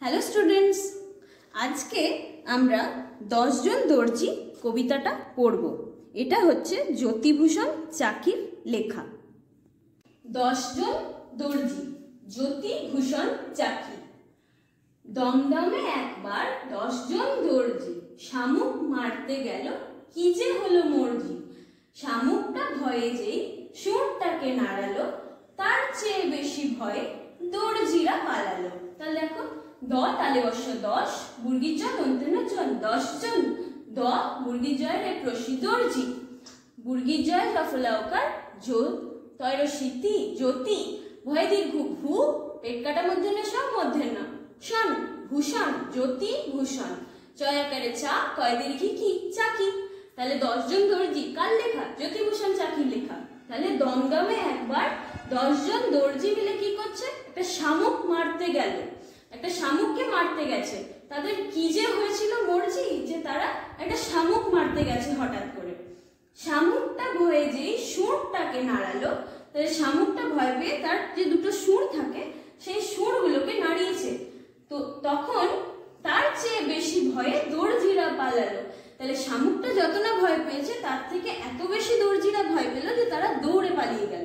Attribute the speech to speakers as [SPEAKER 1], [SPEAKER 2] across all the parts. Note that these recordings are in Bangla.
[SPEAKER 1] হ্যালো স্টুডেন্টস, আজকে আমরা 10 জন দর্জি কবিতাটা পড়ব। এটা হচ্ছে জ্যোতিভূষণ চাকির লেখা। 10 জন দর্জি, জ্যোতিভূষণ চাকি। দমদমে একবার 10 জন দর্জি, শামুক মারতে গেল কি যে হলো মর্জি। শামুকটা ভয়ে যেই সুরটাকে নাড়ালো, তার চেয়ে বেশি ভয়ে দর্জিরা পালালো। তাহলে দেখো, দ তালে বর্ষ 10, মুরগির জন অন্তন্য জন, 10 জন। দ মুরগির জয়ের এক রশি দর্জি, মুরগির জয় রফলাওকার জো তয় রশিতি জ্যোতি, ভয় দীর্ঘ ভূ, পেট কাটা মধ্যে সব মধ্যে না শন, ভূষণ জ্যোতি ভূষণ, চয় আকারে চা, কয় দীর্ঘি কি চাকি। তাহলে 10 জন দর্জি কার লেখা? জ্যোতিভূষণ চাকির লেখা। তাহলে দমদমে একবার 10 জন দর্জি মিলে কি করছে? একটা শামুক মারতে গেল, একটা শামুককে মারতে গেছে। তাদের কি যে হয়েছিল মর্জি, যে তারা একটা শামুক মারতে গেছে হঠাৎ করে। শামুকটা ভয়ে যেই সুরটাকে নাড়ালো, তাহলে শামুকটা ভয় পেয়ে তার যে দুটো সুর থাকে সেই সুরগুলোকে নাড়িয়েছে। তো তখন তার চেয়ে বেশি ভয়ে দর্জিরা পালালো। তাহলে শামুকটা যত না ভয় পেয়েছে, তার থেকে এত বেশি দর্জিরা ভয় পেল যে তারা দৌড়ে পালিয়ে গেল।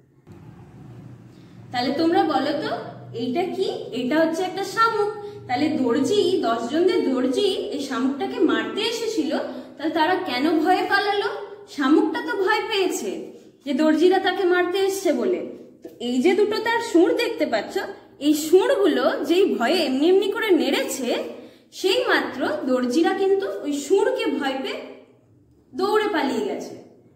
[SPEAKER 1] তাহলে তোমরা বলো তো, এইটা কি? এটা হচ্ছে একটা শামুক। তাহলে দর্জি, 10 জনদের দর্জি এই শামুকটাকে মারতে এসেছিল। তাহলে তারা কেন ভয়ে পালালো? শামুকটা তো ভয় পেয়েছে যে দর্জিরা তাকে মারতে এসছে বলে। তো এই যে দুটো তার সুর দেখতে পাচ্ছ, এই সুরগুলো যেই ভয়ে এমনি এমনি করে নেড়েছে, সেই মাত্র দর্জিরা কিন্তু ওই সুরকে ভয় পেয়ে দৌড়ে পালিয়ে গেছে।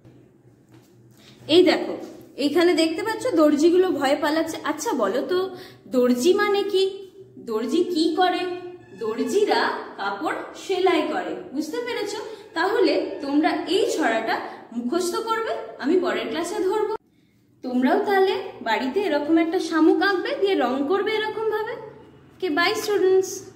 [SPEAKER 1] এই দেখো, এইখানে দেখতে পাচ্ছ দর্জিগুলো ভয়ে পালাচ্ছে। আচ্ছা বলো তো, দর্জি মানে কি? দর্জি কি করে? দর্জিরা কাপড় সেলাই করে। বুঝতে পেরেছো? তাহলে তোমরা এই ছড়াটা মুখস্থ করবে, আমি পরের ক্লাসে ধরবো। তোমরাও তাহলে বাড়িতে এরকম একটা শামুক আঁকবে, দিয়ে রং করবে এরকম ভাবে। Bye students.